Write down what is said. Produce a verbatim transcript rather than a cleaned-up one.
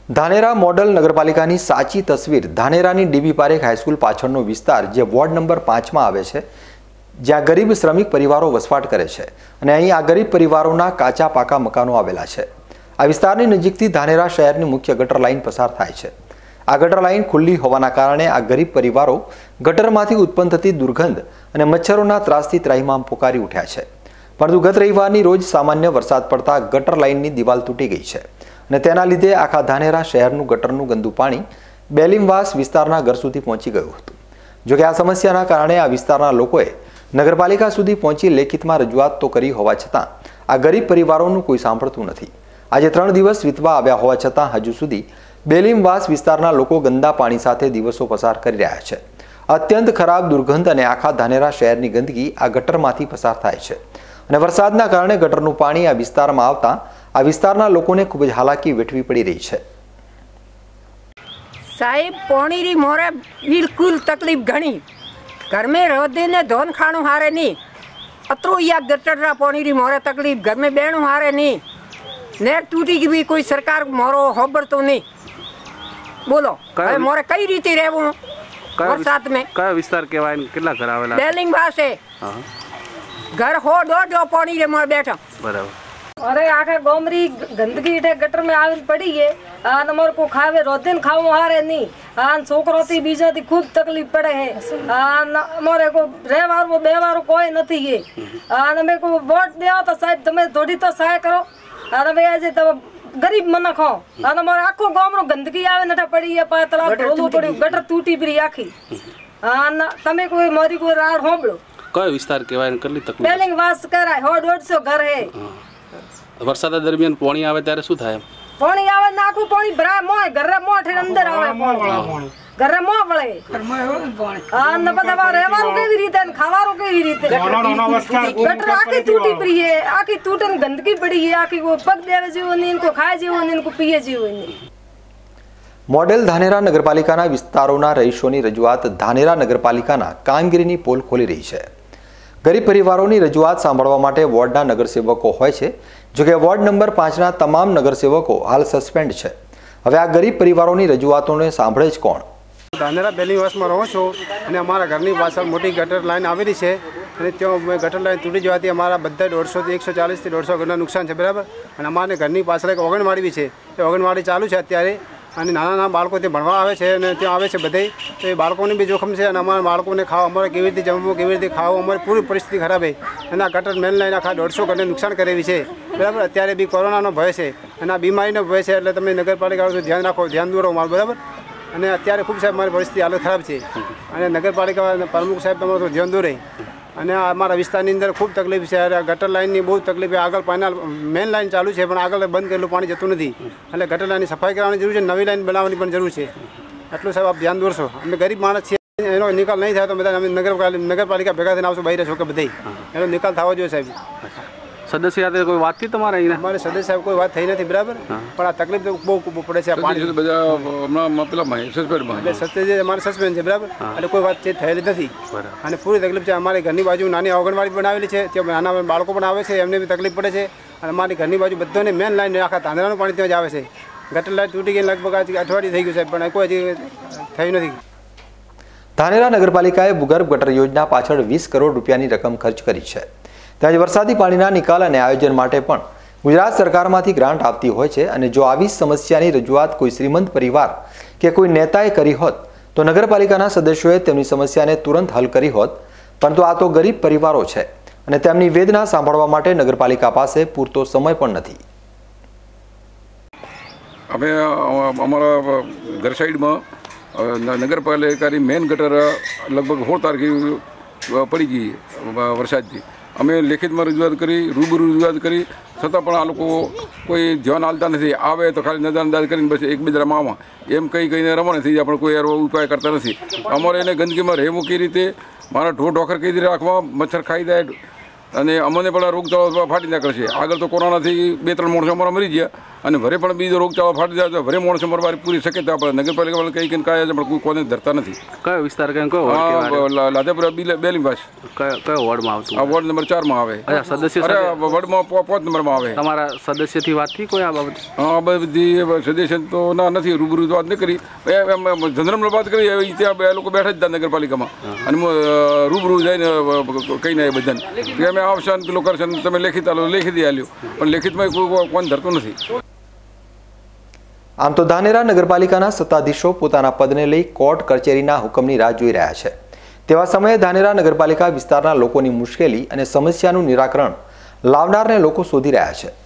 Dhanera model નગરપાલિકાની સાચી તસવીર ધાનેરાની ડીબી પારેખ હાઈસ્કૂલ પાછળનો વિસ્તાર જે વોર્ડ નંબર પાંચમાં આવે છે, જ્યાં ગરીબ શ્રમિક પરિવારો વસવાટ કરે છે અને અહીં આ ગરીબ પરિવારોના કાચા પાકા મકાનો આવેલા છે। આ વિસ્તારની નજીકથી ધાનેરા શહેરની મુખ્ય ગટર લાઇન પસાર થાય છે। આ ગટર લાઇન ખુલ્લી હોવાના કારણે આ ગરીબ પરિવારો ગટરમાંથી ઉત્પન્ન થતી દુર્ગંધ અને મચ્છરોના ત્રાસથી ત્રાહિમામ પોકારી ઉઠ્યા છે। પરંતુ ગત રવિવારની રોજ સામાન્ય વરસાદ પડતા ગટર લાઇનની દિવાલ તૂટી ગઈ છે અને તેના લીધે આખા ધાનેરા શહેરનું ગટરનું ગંદુ પાણી બેલીમવાસ વિસ્તારના ઘર સુધી પહોંચી ગયું હતું। જોકે આ સમસ્યાના કારણે આ વિસ્તારના લોકોએ નગરપાલિકા સુધી પહોંચી લેખિતમાં રજૂઆત તો કરી હોવા છતાં આ ગરીબ પરિવારોનું કોઈ સાંભળતું નથી। આજે ત્રણ દિવસ વીતવા આવ્યા હોવા છતાં હજુ સુધી બેલીમવાસ વિસ્તારના લોકો ગંદા પાણી સાથે દિવસો પસાર કરી રહ્યા છે। અત્યંત ખરાબ દુર્ગંધ અને આખા ધાનેરા શહેરની ગંદકી આ ગટરમાંથી પસાર થાય છે અને વરસાદના કારણે ગટરનું પાણી આ વિસ્તારમાં આવતા આ વિસ્તારના લોકોને ખૂબ જ હાલાકી વેઠવી પડી રહી છે। साहिब पानी री मोरे बिल्कुल तकलीफ घनी घर में रोदे ने धोन खाणु हारे नहीं अतरो या गटर रा पानी री मोरे तकलीफ घर में बेणु हारे नहीं नेर टूटी की भी कोई सरकार मोरो होबर तो नहीं बोलो अरे मोरे कई रीति रहूं बरसात में कया विस्तार केवाय કેટલા ઘર આવેલા બેલિંગ પાસે હા घर हो दो दो पानी रे मोरे बैठा बराबर अरे आखे गोमरी गंदगी इठे गटर में आवी पड़ी है आ नंबर को खावे रोदिन खाऊ हारे नहीं आ छोकरो थी बीजा थी खूब तकलीफ पड़े है आ मोरे को रेवार वो बेवार कोई नहीं है आ नमे को वोट देवा तो साहब તમે થોડી તો સહાય કરો આ નમે આજે તમે ગરીબ મને ખો આ નંબર આખો ગામનો ગંદકી આવે નઠા પડી है પા તળાવ ઢોલું પડ્યું ગટર તૂટી પડી આખી આ તમે કોઈ મારી કોઈ રાડ હોંબળો કયો વિસ્તાર કહેવાય કેટલી તકલીફ બેલિંગ વાસ કરાય સો દોઢસો ઘર હે વરસાદ દરમિયાન પાણી આવે ત્યારે શું થાય પાણી આવે નાખું પાણી ભરાય મોય ઘરે મોઠે અંદર આવે પાણી ઘરે મો વળે આ ન બધા રહેવાનું કેવી રીતે ને ખાવાનું કેવી રીતે ગટર આખી તૂટી પડી હે આખી તૂટન ગંદકી પડી હે આખી કો પગ દેવે જેવો ને ઇनको ખાય જેવો ને ઇनको પીએ જેવો ને। મોડેલ ધાનેરા નગરપાલિકાના વિસ્તારોના રહીશોની રજૂઆત ધાનેરા નગરપાલિકાના કામગીરીની પોલ ખોલી રહી છે। ગરીબ પરિવારોની રજૂઆત સાંભળવા માટે વોર્ડના નગરસેવકો હોય છે, જોકે વોર્ડ નંબર પાંચના તમામ નગરસેવકો હાલ સસ્પેન્ડ છે। હવે આ ગરીબ પરિવારોની રજૂઆતોને સાંભળે જ કોણ? ધાનેરા બેલીવાસમાં રહું છું અને અમારા ઘરની પાછળ મોટી ગટર લાઈન આવેલી છે અને ત્યાં ગટર લાઈન તૂટી જવાથી અમારા બધા દોઢસોથી એકસો ચાલીસથી દોઢસો ઘરના નુકસાન છે, બરાબર। અને અમારે ઘરની પાછળ એક ઓગણવાડી બી છે, એ ઓગણવાડી ચાલુ છે અત્યારે અને નાના નાના બાળકો ત્યાં ભણવા આવે છે અને ત્યાં આવે છે બધે, તો એ બાળકોને બી જોખમ છે અને અમારા બાળકોને ખાવા અમારે કેવી રીતે જમવું કેવી રીતે ખાવું અમારી પૂરી પરિસ્થિતિ ખરાબ છે અને આ ગટર મેન લાઈન આખા દોઢસો ઘરને નુકસાન કરેલી છે, બરાબર। અત્યારે બી કોરોનાનો ભય છે અને આ બીમારીનો ભય છે, એટલે તમે નગરપાલિકા ધ્યાન રાખો, ધ્યાન દોરો માલ, બરાબર। અને અત્યારે ખૂબ સાહેબ મારી પરિસ્થિતિ હાલત ખરાબ છે અને નગરપાલિકા પ્રમુખ સાહેબ તમારું તો ધ્યાન દોરે અને અમારા વિસ્તારની અંદર ખૂબ તકલીફ છે। ગટર લાઇનની બહુ તકલીફ છે, આગળ પાણી મેન લાઇન ચાલુ છે પણ આગળ બંધ કરેલું પાણી જતું નથી, એટલે ગટર લાઇનની સફાઈ કરવાની જરૂર છે, નવી લાઇન બનાવવાની પણ જરૂર છે, એટલું સાહેબ આપ ધ્યાન દોરશો। અમે ગરીબ માણસ છીએ, એનો નિકાલ નહીં થાય તો બધા અમે નગરપાલિકા નગરપાલિકા ભેગા થઈને આવશું બહાર છો કે બધે એનો નિકાલ થવો જોઈએ સાહેબ। સદસ્ય સાથે કોઈ વાત થઈ તમારે અહીંયા? અમારે સદસ્ય સાહેબ કોઈ વાત થઈ નથી, બરાબર, પણ આ તકલીફ તો બહુ પડે છે આ પાણી બધા હમણાં પેલા સસ્પેન્ડમાં એટલે સત્ય અમારે સસ્પેન્ડ છે, બરાબર, એટલે કોઈ વાતચીત થયેલી નથી અને પૂરી તકલીફ છે। અમારી ઘરની બાજુ નાની આંગણવાડી પણ આવેલી છે, ત્યાં નાના બાળકો પણ આવે છે, એમને બી તકલીફ પડે છે અને અમારી ઘરની બાજુ બધાને મેન લાઈન આખા ધાનેરાનું પાણી ત્યાં જ આવે છે। ગટર લાઈન તૂટી ગઈ લગભગ અઠવાડિયું થઈ ગયું છે પણ કોઈ હજી થયું નથી। ધાનેરા નગરપાલિકાએ ભૂગર્ભ ગટર યોજના પાછળ વીસ કરોડ રૂપિયાની રકમ ખર્ચ કરી છે, ત્યાં જ વરસાદી પાણીના નિકાલ અને આયોજન માટે પણ ગુજરાત સરકારમાંથી ગ્રાન્ટ આપતી હોય છે અને જો આવી સમસ્યાની રજૂઆત કોઈ શ્રીમંત પરિવાર કે કોઈ નેતાએ કરી હોત તો નગરપાલિકાના સદસ્યોએ તેમની સમસ્યાને તુરંત હલ કરી હોત, પરંતુ આ તો ગરીબ પરિવારો છે અને તેમની વેદના સાંભળવા માટે નગરપાલિકા પાસે પૂરતો સમય પણ નથી। અમે અમારા ઘર સાઈડમાં નગરપાલિકાની મેન ગટર લગભગ સોળ તારીખે પડી ગઈ વરસાદથી, અમે લેખિતમાં રજૂઆત કરી, રૂબરૂ રજૂઆત કરી, છતાં પણ આ લોકો કોઈ ધ્યાન હાલતા નથી, આવે તો ખાલી નજરઅંદાજ કરીને બસ એક બીજા રમાવામાં એમ કંઈ કહીને રમો નથી, આપણે કોઈ એવો ઉપાય કરતા નથી। અમારે એને ગંદકીમાં રહેવું કઈ રીતે, મારા ઢોર ઢોકર કઈ રીતે રાખવા, મચ્છર ખાઈ જાય અને અમને પણ રોગચાળો ફાટી નીકળે છે। આગળ તો કોરોનાથી બે ત્રણ માણસો અમારા મરી ગયા અને ભરે પણ બીજો રોગચાળો ફાટી જાય તો ભરે માણસો મરવાની પૂરી શક્યતા આપણે નગરપાલિકા કઈ કઈ કાંઈ છે પણ કોઈ કોને ધરતા નથી. કયો વિસ્તાર કયો કયો વોર્ડ હા કહેવાય? લા- લાધેપુરા બિલ બેલી પાસે કયો કયો વોર્ડમાં આવતું? આ વોર્ડ નંબર ચારમાં આવે. અચ્છા, સદસ્ય અરે સાથે વોર્ડમાં પો- પાંચ નંબરમાં આવે. તમારા સદસ્યથી વાત થઈ કોઈ આ બાબતે? હા આ બધી સજેશન તો ના નથી રૂબરૂ તો વાત નહીં કરી. એ એમ જનરલ વાત કરી એ ત્યાં બે લોકો બેઠા જ હતા નગરપાલિકામાં અને હું, અ, રૂબરૂ જઈને કહીને એ બધાને કે અમે આવશે ને પેલું કરશે ને તમે લેખિત આલો લેખિત આલ્યું પણ લેખિતમાં કોઈ કોણ ધરતું નથી. આમ તો ધાનેરા નગરપાલિકાના સત્તાધીશો પોતાના પદને લઈ કોર્ટ કચેરીના હુકમની રાહ જોઈ રહ્યા છે. તેવા સમયે ધાનેરા નગરપાલિકા વિસ્તારના લોકોની મુશ્કેલી અને સમસ્યાનું નિરાકરણ લાવનારને લોકો શોધી રહ્યા છે.